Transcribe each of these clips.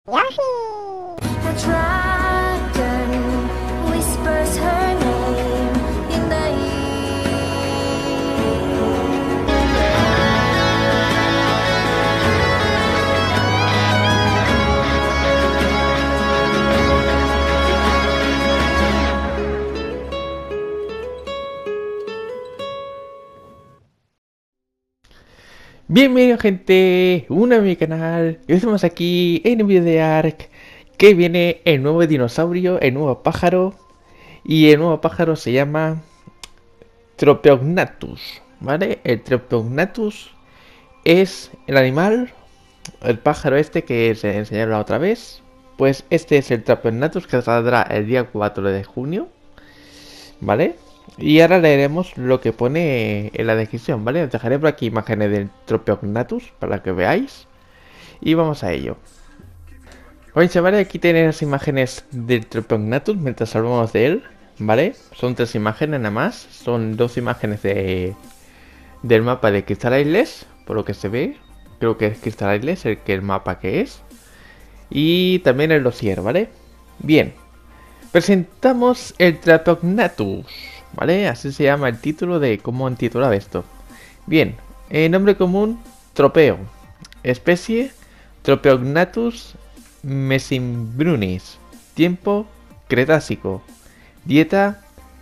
The dragon whispers her name in the Bienvenido gente, una a mi canal. Y hoy estamos aquí en un video de Ark, que viene el nuevo dinosaurio, el nuevo pájaro. Y el nuevo pájaro se llama Tropeognathus, ¿vale? El Tropeognathus es el animal, el pájaro este que se enseñaron la otra vez. Pues este es el Tropeognathus que saldrá el día 4 de junio, ¿vale? Y ahora leeremos lo que pone en la descripción, ¿vale? Os dejaré por aquí imágenes del Tropeognathus para que veáis. Y vamos a ello. Bueno, chavales, aquí tenéis las imágenes del Tropeognathus mientras hablamos de él, ¿vale? Son 3 imágenes nada más. Son 2 imágenes del mapa de Crystal Isles, por lo que se ve. Creo que es Crystal Isles el mapa que es. Y también el dossier, ¿vale? Bien. Presentamos el Tropeognathus, ¿vale? Así se llama el título de cómo han titulado esto. Bien, nombre común, tropeo. Especie, Tropeognathus mesimbrunis. Tiempo, Cretácico. Dieta,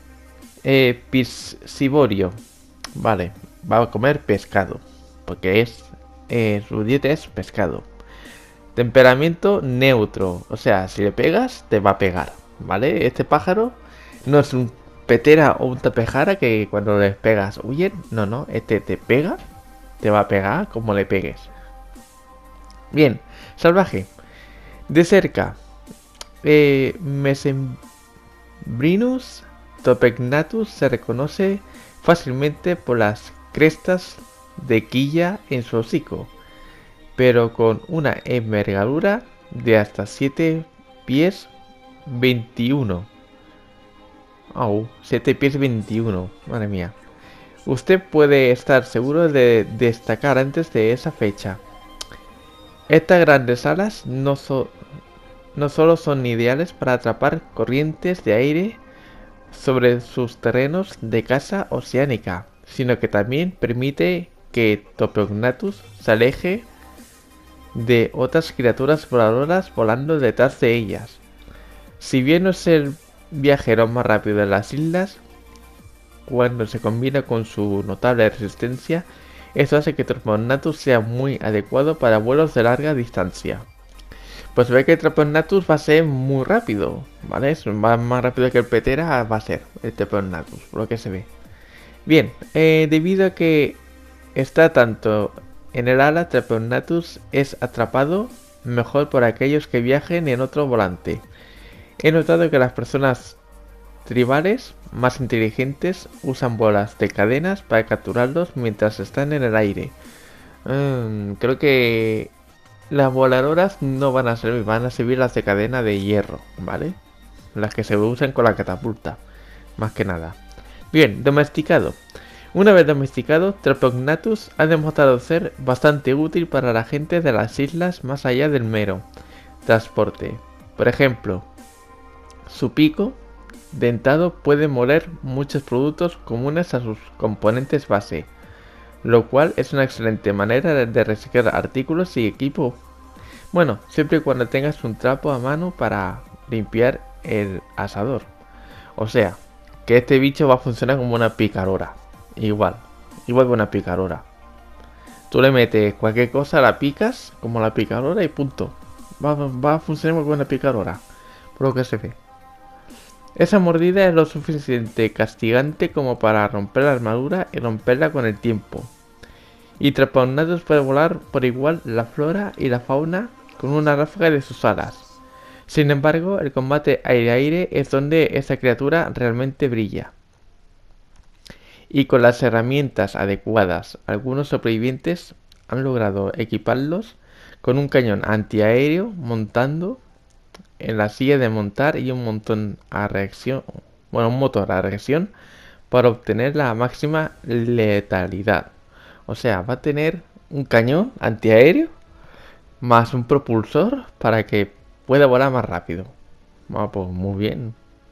piscivorio. Vale, va a comer pescado, porque su dieta es pescado. Temperamento neutro, o sea, si le pegas, te va a pegar, ¿vale? Este pájaro no es un petera o un tapejara que cuando le pegas huyen. No, no, este te pega, te va a pegar como le pegues. Bien, salvaje. De cerca, Mesembrinus Tropeognathus se reconoce fácilmente por las crestas de quilla en su hocico, pero con una envergadura de hasta 7 pies 21. Oh, 7 pies 21, madre mía. Usted puede estar seguro de destacar antes de esa fecha. Estas grandes alas no solo son ideales para atrapar corrientes de aire sobre sus terrenos de caza oceánica, sino que también permite que Tropeognathus se aleje de otras criaturas voladoras volando detrás de ellas. Si bien no es el viajero más rápido de las islas, cuando se combina con su notable resistencia, esto hace que Tropeognathus sea muy adecuado para vuelos de larga distancia. Pues ve que Tropeognathus va a ser muy rápido, ¿vale? Es más rápido que el petera va a ser el Tropeognathus, por lo que se ve. Bien, debido a que está tanto en el ala, Tropeognathus es atrapado mejor por aquellos que viajen en otro volante. He notado que las personas tribales más inteligentes usan bolas de cadenas para capturarlos mientras están en el aire. Creo que las voladoras no van a servir, van a servir las de cadena de hierro, ¿vale? Las que se usan con la catapulta, más que nada. Bien, domesticado. Una vez domesticado, Tropeognathus ha demostrado ser bastante útil para la gente de las islas más allá del mero transporte. Por ejemplo, su pico dentado puede moler muchos productos comunes a sus componentes base, lo cual es una excelente manera de reciclar artículos y equipo. Bueno, siempre y cuando tengas un trapo a mano para limpiar el asador. O sea, que este bicho va a funcionar como una picarora. Igual que una picarora. Tú le metes cualquier cosa, la picas como la picarora y punto. Va a funcionar como una picarora, por lo que se ve. Esa mordida es lo suficiente castigante como para romper la armadura y romperla con el tiempo. Y Tropeognathus puede volar por igual la flora y la fauna con una ráfaga de sus alas. Sin embargo, el combate aire-aire es donde esta criatura realmente brilla. Y con las herramientas adecuadas, algunos sobrevivientes han logrado equiparlos con un cañón antiaéreo montando en la silla de montar y un motor a reacción para obtener la máxima letalidad. O sea, va a tener un cañón antiaéreo más un propulsor para que pueda volar más rápido. Bueno, pues muy bien.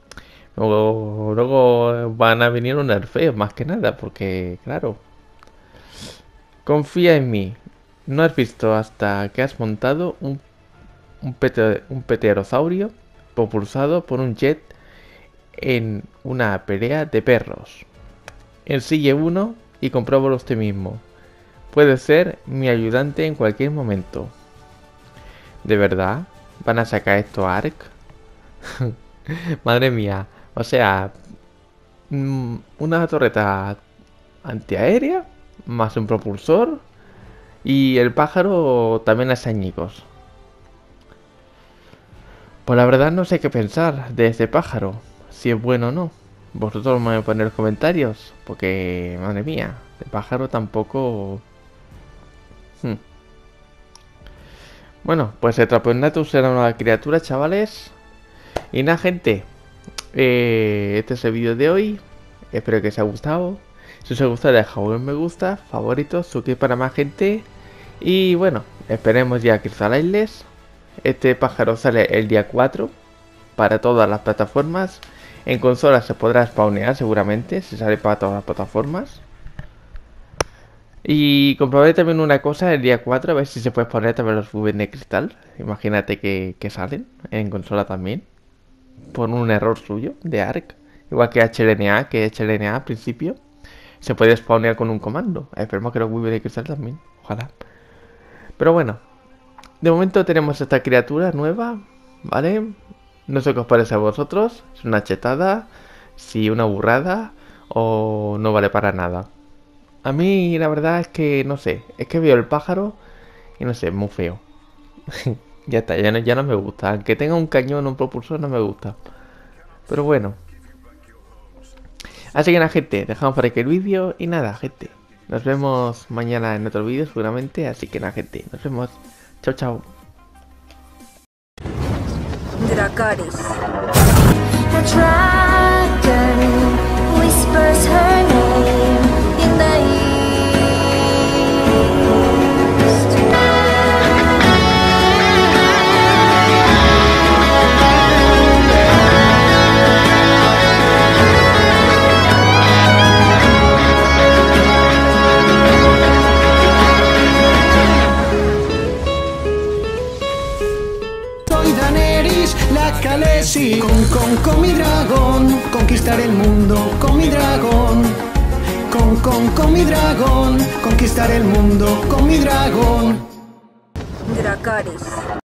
Luego van a venir un nerfeo, más que nada, porque, claro, confía en mí. No has visto hasta que has montado un pterosaurio propulsado por un jet en una pelea de perros. Ensigue uno y compruébalo usted mismo. Puede ser mi ayudante en cualquier momento. ¿De verdad? ¿Van a sacar esto a Ark? Madre mía. O sea, una torreta antiaérea, más un propulsor, y el pájaro también es añicos. Pues la verdad no sé qué pensar de este pájaro, si es bueno o no. Vosotros me ponéis en los comentarios, porque, madre mía, el pájaro tampoco... Bueno, pues el Traponatus era una criatura, chavales. Y nada, gente, este es el vídeo de hoy. Espero que os haya gustado. Si os ha gustado, dejad un me gusta, favoritos, suscribir para más gente. Y bueno, esperemos ya Crystal Isles. Este pájaro sale el día 4 para todas las plataformas. En consola se podrá spawnear seguramente, si sale para todas las plataformas. Y comprobaré también una cosa el día 4, a ver si se puede poner también los VN de cristal. Imagínate que salen en consola también, por un error suyo de Ark. Igual que HLNA al principio se puede spawnear con un comando. Esperemos que los VN de cristal también, ojalá. Pero bueno, de momento tenemos esta criatura nueva, ¿vale? No sé qué os parece a vosotros, es una chetada, si una burrada o no vale para nada. A mí la verdad es que no sé, es que veo el pájaro y no sé, es muy feo. Ya está, ya no me gusta. Aunque tenga un cañón o un propulsor no me gusta. Pero bueno. Así que nada, gente, dejamos por aquí el vídeo y nada, gente. Nos vemos mañana en otro vídeo seguramente. Así que nada, gente, nos vemos. Chao, chao. Dracarys. The dragon whispers her name in the east. Soy Daenerys, la Khaleesi, con mi dragón, conquistar el mundo con mi dragón, con mi dragón, conquistar el mundo con mi dragón. Dracarys.